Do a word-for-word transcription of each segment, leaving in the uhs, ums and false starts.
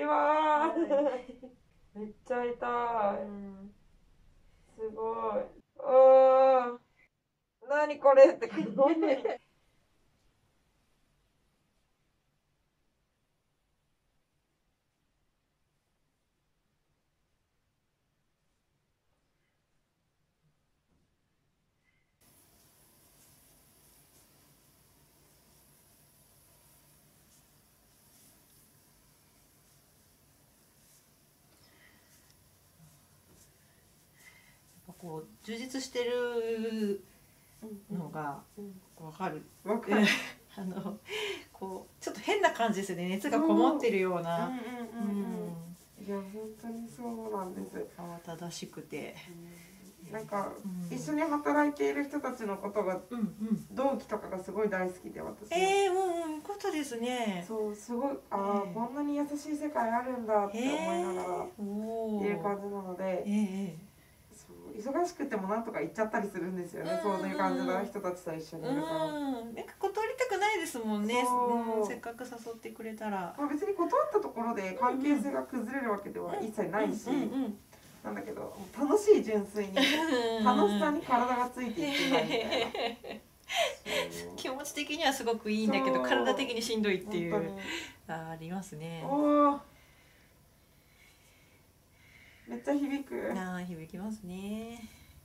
わーめっちゃ痛い、うん、すごい。あー何これって感じこう充実してるのがわかる。 わかるあのこうちょっと変な感じですよね。熱がこもってるような。 いや本当にそうなんです。 慌ただしくて、 うん、なんか、うん、一緒に働いている人たちのことが、うんうん、同期とかがすごい大好きで私。 ええー、もうよかったですね。 そうすごいああ、えー、こんなに優しい世界あるんだって思いながらいる感じなので。えー忙しくてもなんとか行っちゃったりするんですよね、そういう感じの人たちと一緒にいるから。 うん、なんか断りたくないですもんね、うん、せっかく誘ってくれたら。 まあ、別に断ったところで関係性が崩れるわけでは一切ないし、なんだけど楽しい純粋に楽しさに体がついていってないみたいな気持ち的にはすごくいいんだけど体的にしんどいっていうありますね。 おめっちゃ響く。 ああ響きますね。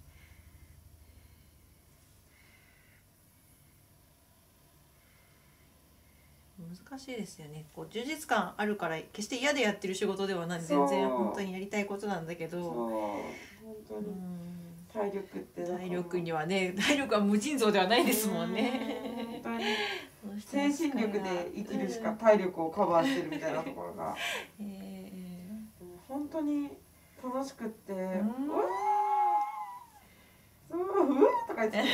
難しいですよね。こう充実感あるから決して嫌でやってる仕事ではない、全然本当にやりたいことなんだけど、そう本当に体力って体力にはね、体力は無尽蔵ではないですもんね。 本当に精神力で生きるしか体力をカバーしてるみたいなところが、えー、本当に楽しくって、うわーそううわーとか言って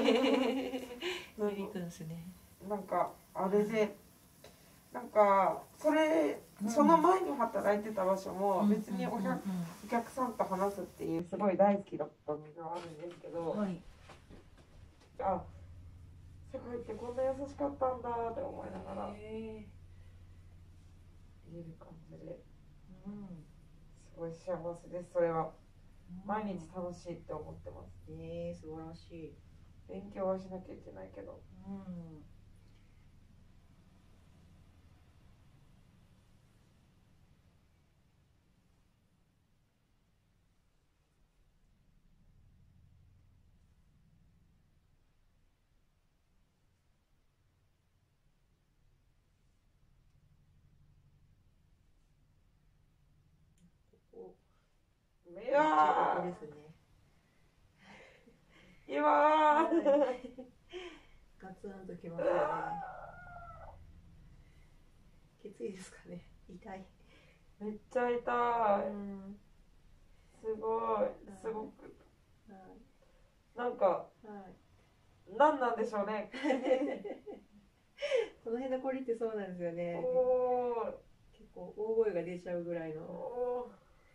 響くんですね。 なんかあれでなんかそれその前に働いてた場所も別にお客、お客さんと話すっていうすごい大好きだったのがあるんですけど、はい、あ世界ってこんな優しかったんだって思いながら言える感じで、うん、すごい幸せです。それは毎日楽しいって思ってます。 えー、素晴らしい。 勉強はしなきゃいけないけど、うん、いやーここですね。いやーガツンときますよね。きついですかね。痛い。 めっちゃ痛い。うん、すごい、すごく。はい、なんか、はい、何なんでしょうね。 この辺のコリってそうなんですよね。お結構大声が出ちゃうぐらいの。お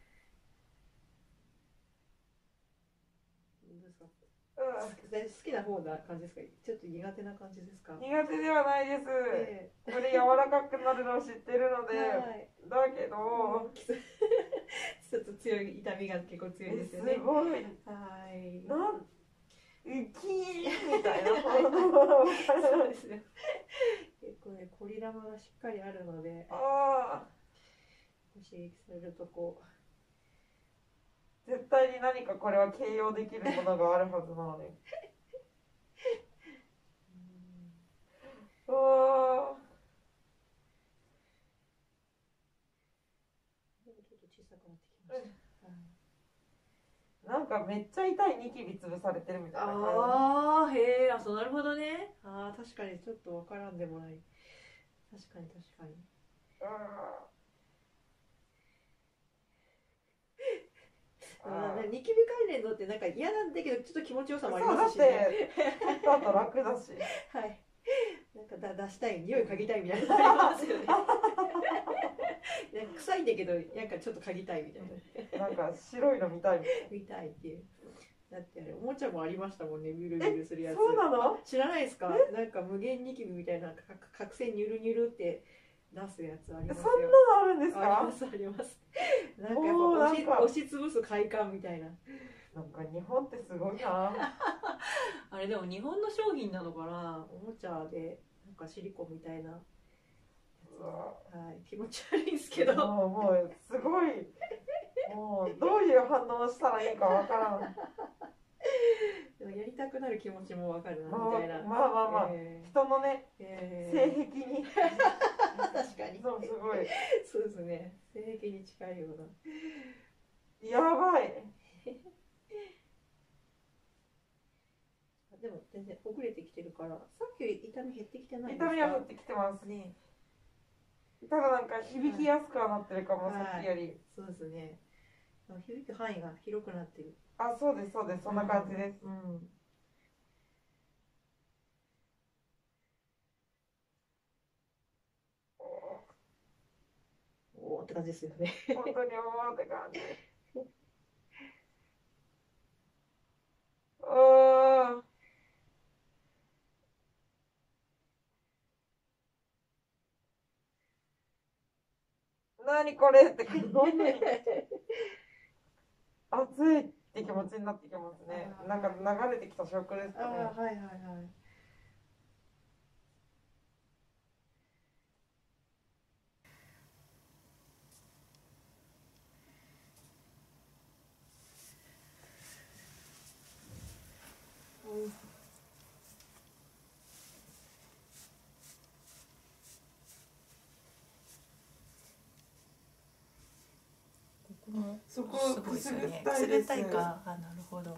好きな方な感じですか。ちょっと苦手な感じですか。 苦手ではないです、えー、これ柔らかくなるのを知ってるので、はい、だけど、うん、ちょっと強い痛みが結構強いですよね。 すごい、はい、なんウキーみたいなそうですよ。結構ね、コリ玉がしっかりあるので、あ刺激されるとこう絶対に何かこれは形容できるものがあるはずなのに。うわちょっと小さくなってきました。 うん、なんかめっちゃ痛いニキビ潰されてるみたいな感じ。 ああ、へえ、あ、そうなるほどね。ああ、確かにちょっとわからんでもない。確かに確かに。ああ。ニキビ関連のってなんか嫌なんだけどちょっと気持ちよさもありますしね。 そうだって取った後楽だし。 はい。なんかだ出したい匂い嗅ぎたいみたいなのありますよね。なんか臭いんだけどなんかちょっと嗅ぎたいみたいな。なんか白いの見たい見たいっていう。だってあれおもちゃもありましたもんね、ミュルミュルするやつ。 そうなの？ 知らないですか？なんか無限ニキビみたいな角栓ニュルニュルって出すやつありますそんなよ。 のあるんですか？ ありますあります。なんかやっぱおー押しなんか押しつぶす快感みたいな。 なんか日本ってすごいな。 あれでも日本の商品なのかな、おもちゃでなんかシリコンみたいなやつが、はい、気持ち悪いんですけど。 もうもうすごい、もうどういう反応をしたらいいかわからん。 でもやりたくなる気持ちもわかるなまあみたいな。 まあまあまあ、 えー人のね、 え性癖にー確かにそうすごいそうですね、性癖に近いような。 やばい。 でも全然ほぐれてきてるから、さっきより痛み減ってきてないです痛か？ みは減ってきてます。 ね。 ただなんか響きやすくはなってるかも、 はいさっきより。 そうですね。響く範囲が広くなってる。 あ、そうですそうです、そんな感じです。 うん。おおって感じですよね。 本当に思うって感じ。うーん。何これって感じ。本当に熱いって気持ちになってきますね。なんか流れてきた食ですかね。 ああ、はいはいはい。 そこすごいですよね。 くすぐったいです。 か。あ、なるほど。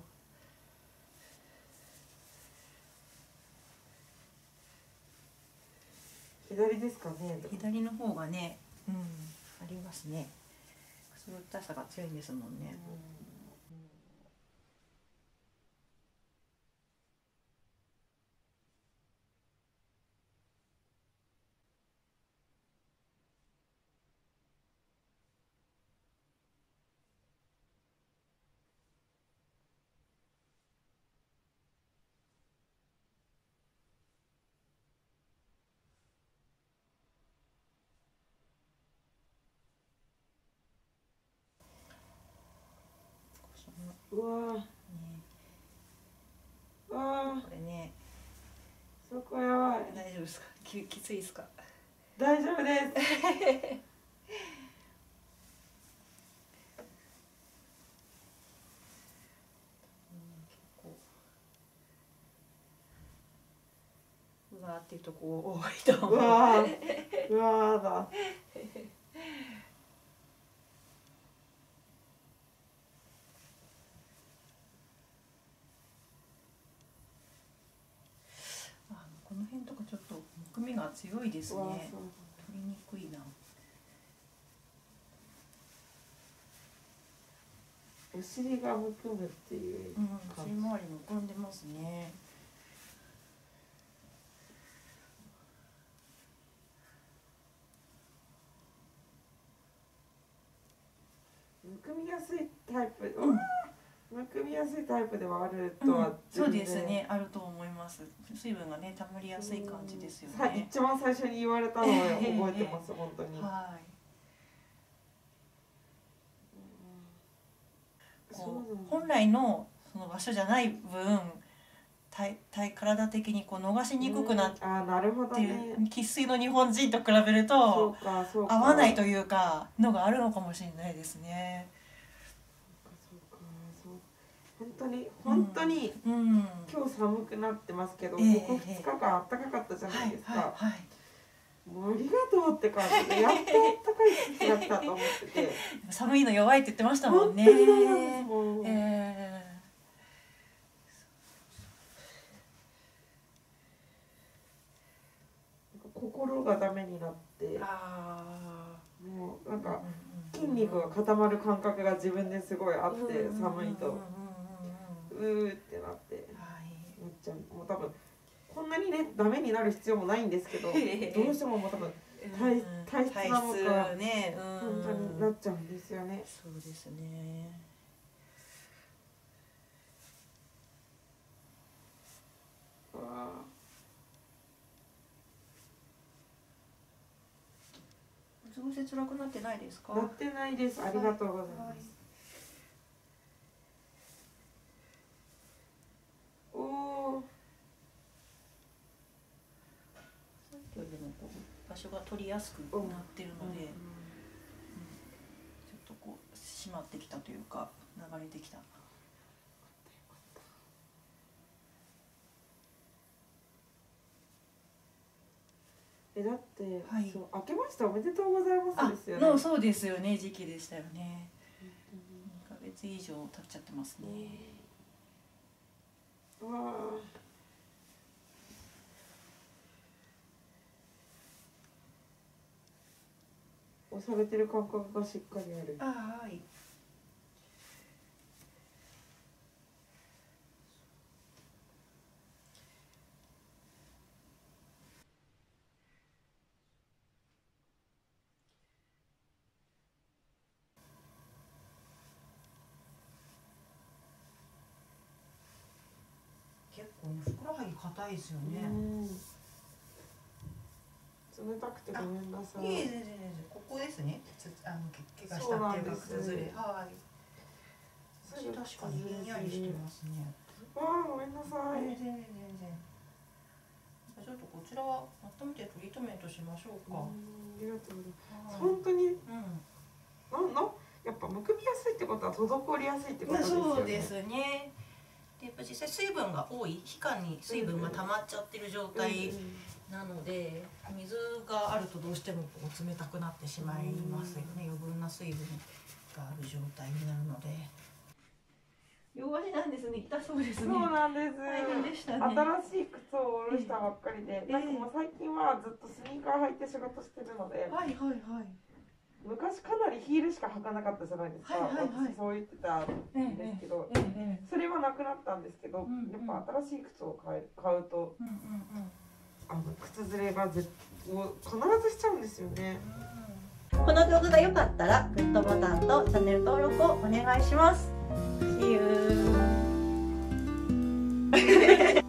左ですかね。 左の方がね、うん、ありますね。くすぐったさが強いんですもんね。 うわー、 ね、 うわこれね、 ー、そこやばい。 大丈夫ですか？き、きついですか？ 大丈夫です。 うわーっていうとこ多いとう思う。 わー、うわーだ。 あ、この辺とかちょっとむくみが強いですうわー、 ね。 そう取りにくいな。 お尻がむくむっていううん、 感じ。 尻周りむくんでますね。 むくみやすいタイプ、 うん、 むくみやすいタイプではあるうんとは、 そうですね、あると思います。水分がね、溜まりやすい感じですよさね。 一番最初に言われたのを覚えてます、本当に。 はい。こう本来のその場所じゃない分、体体体的にこう逃しにくくなっうん、あー、なるほどていね。 る生粋の日本人と比べるそとうかそうか。 合わないというかのがあるのかもしれないですね。 そうかそうか、そう本当に本当に、 うん、 今日寒くなってますけど、 ええここふつかかん暖かかったじゃないですか。 はいはいはい。 もうありがとうって感じで、やっと暖かい季節が来たと思ってて。 寒いの弱いって言ってましたもんね。 本当にそうなんですもう。 えー心がダメになって、 あもうなんかー筋肉が固まる感覚が自分ですごいあって、寒いとうんうんうんうんうんうーってなってはいめっちゃ、もう多分こんなにねダメになる必要もないんですけど、どうしてももう多分体体質なのか体質ね、うん、 本当になっちゃうんですよね。 そうですね。 うわ調節辛くなってないですか？ なってないです。ありがとうございます。おお。 さっきよりもこう場所が取りやすくなってるので、うん、ちょっとこう締まってきたというか流れてきた。 えだって、 はい、 そう明けましておめでとうございますですよね。 のそうですよね、時期でしたよね。にかげつ以上経っちゃってますね。 うわあ。押されてる感覚がしっかりある。 あ、はい。結構ね、ふくらはぎ硬いですよね。 冷たくてごめんなさい。 いえ、全然全然。ここですね。あの怪我したっていうか崩れ。はい。確かにひんやりしてますね。 わあ、ごめんなさい。 全然全然。ちょっとこちらは温めてトリートメントしましょうか。 ありがとうございます。本当に。うん。なんの、やっぱむくみやすいってことは滞りやすいってことですよね。 そうですね。で、やっぱ実際水分が多い、皮下に水分が溜まっちゃってる状態なので、水があるとどうしてもこう冷たくなってしまいますよね。余分な水分がある状態になるので。両足なんですね。痛そうですね。 そうなんです。 大変でしたね。 新しい靴を下ろしたばっかりで、なんかもう最近はずっとスニーカー履いて仕事してるので。 はいはいはい。 昔かなりヒールしか履かなかったじゃないですか。はいはいはい、私そう言ってたんですけど、ええええ、それはなくなったんですけど、うんうん、やっぱ新しい靴を買え買うと、うんうんうん、あの靴ずれが絶を必ずしちゃうんですよね。 うん、この動画が良かったらグッドボタンとチャンネル登録をお願いします。See you